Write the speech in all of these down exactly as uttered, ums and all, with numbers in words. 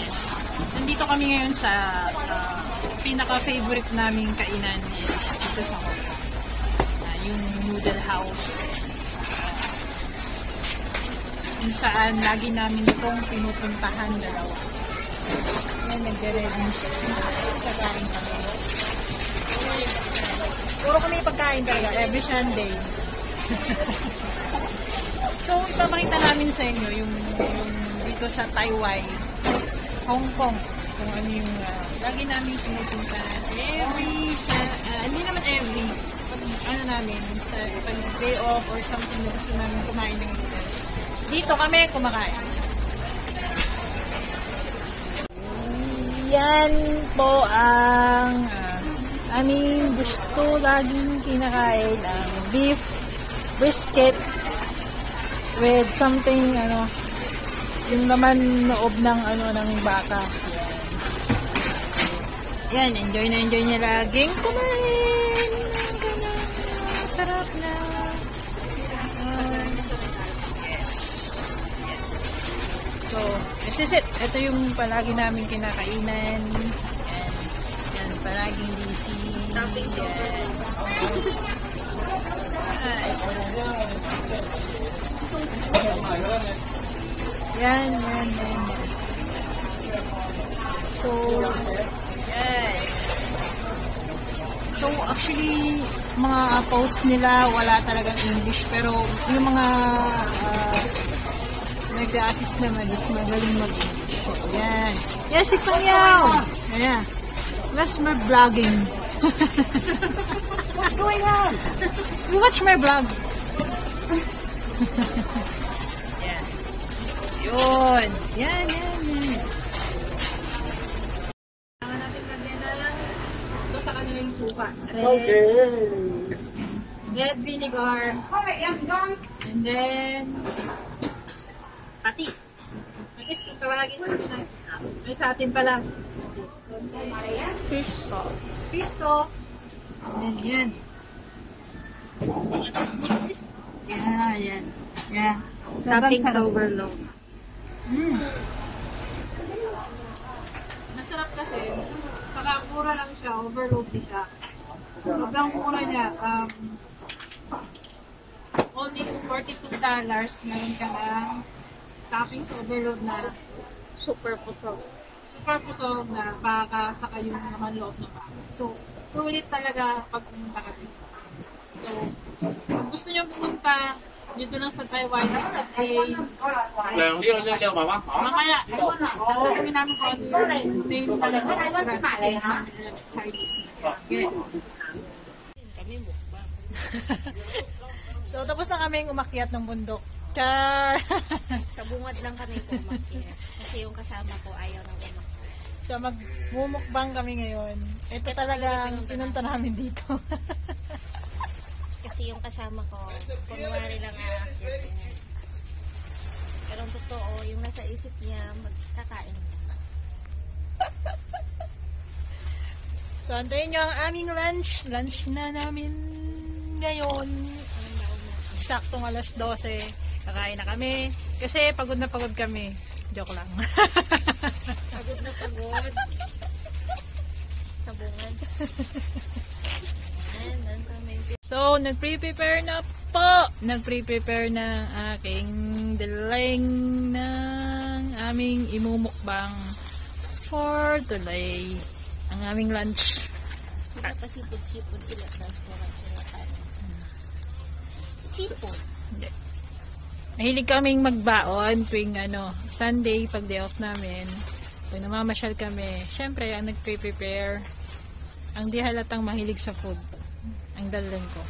guys. Nandito kami ngayon sa uh, pinaka-favorite naming kainan is dito sa Hong Kong. Uh, yung Noodle House. Uh, kung saan lagi namin itong pinupuntahan dalawa. Yan, nagre-ready. Pagkain kami. Puro kami pagkain talaga, every Sunday. So, ipapakita namin sa inyo yung, yung dito sa Taiwan, Hong Kong, kung ano yung uh, lagi namin pinupuntahan. Every, sa, uh, hindi naman every, pag ano namin, sa pag day off or something na gusto namin kumain ng noodles. Dito kami kumakain. Yan po ang uh, aming gusto laging kinakain, ang beef brisket with something, ano, yung naman noob ng, ano, ng baka. Yan. Yan, enjoy na enjoy niya laging kumain. Sarap na. Uh, yes. So, this is it. Ito yung palagi namin kinakainan. Yan. Yan, palaging busy. Yan. Yan, yan, yan, yan. So, yes. So, actually, mga post nila, wala talagang English. Pero, yung mga uh, nag-assist naman is magaling mag-English. So, yan. Yes, si Pangyaw! Ayan. Where's my vlogging? What's going on? You watch my vlog. Yan. Yun. Yan, yan, yan. Kailangan natin lagyan na lang ito sa kanila yung suka. Red, okay. Red vinegar. And then, patis. Patis, tawagin natin. Ay, sa atin pala. Fish sauce. Fish sauce. Yan, yan. Patis. Yeah, yan. Yeah. Toppings overload. Mm. Masarap kasi. Saka mura lang siya. Overload din siya. Sobrang mura niya. Um, only forty-two dollars. Meron ka ng toppings overload na super pusog. Super pusog na baka saka yung naman loob ng baka. So, sulit talaga pag pumunta ka dito. So, kung gusto nyo pumunta dito lang sa Taiwan, visit A. Mamaya, tatagawin namin kung ano yung name talaga ng restaurant kasi namin alam Chinese na. Kami mukbang. So, tapos na kaming umakyat ng bundok. Char! Sa bungad lang kami umakyat. Kasi yung kasama ko ayaw nang umakyat. So, mag-mumukbang kami ngayon. Ito talaga pinunta namin dito. Kasi yung kasama ko, kunwari lang aakyat. Pero ang totoo, yung nasa isip niya, magkakain. So, antayin nyo ang aming lunch. Lunch na namin ngayon. Saktong alas dose. Kakain na kami. Kasi pagod na pagod kami. Joke lang. Pagod na pagod. Sa bungad. So, nag-pre-prepare na po. Nag-pre-prepare na aking dilaing ng aming imumukbang for today. Ang aming lunch. Sila pa sipod-sipod sila sa restaurant sila kanin. Sipod. So, mahilig kaming magbaon tuwing ano, Sunday, pag day off namin. Pag namamasyal kami, syempre, ang nag-pre-prepare, ang di halatang mahilig sa food. Ang dalang ko.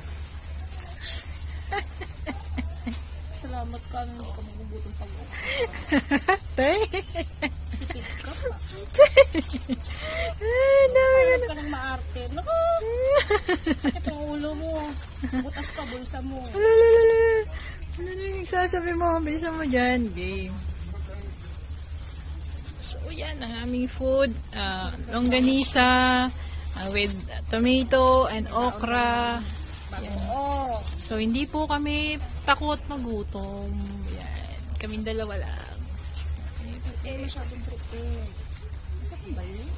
Salamat ka, hindi ka magugutong pag-uwi. Tay? Sipid ka pa. Ay, dami ka. Ka ng maarte. Naku! Bakit ang ulo mo? Butas pa, bulsa mo. Lalalala. Ano na yung sasabi mo? Bisa mo dyan, babe. So, yan ang aming food. Uh, longganisa uh, with tomato and okra. Yan. So, hindi po kami takot magutom. Yan. Kaming dalawa lang. Hindi masyadong prepare. Saan ba yun?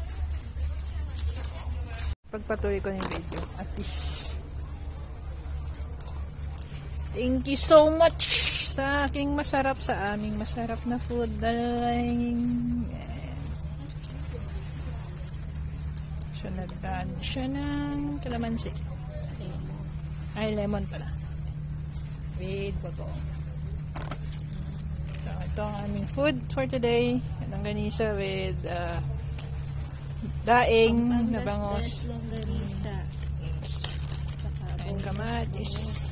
Pagpatuloy ko ng video. At least. Thank you so much sa aking masarap, sa aming masarap na food. Daling. So, nagdaan siya ng kalamansi. Ay, lemon pala. With bagoong. So, ito ang aming food for today. Langganisa with uh, daing na bangos. Longganisa. And kamatis.